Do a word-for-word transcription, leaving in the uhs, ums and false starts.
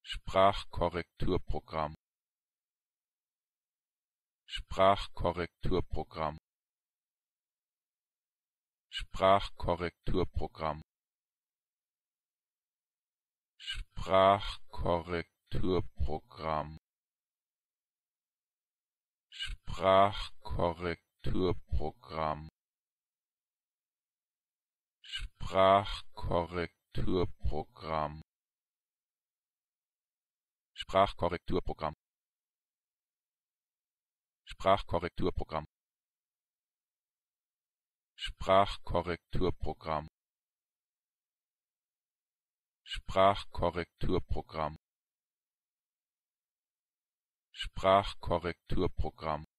Sprachkorrekturprogramm Sprachkorrekturprogramm Sprachkorrekturprogramm Sprachkorrekturprogramm Sprachkorrekturprogramm Sprachkorrekturprogramm Sprachkorrekturprogramm Sprachkorrekturprogramm Sprachkorrekturprogramm Sprachkorrekturprogramm Sprachkorrekturprogramm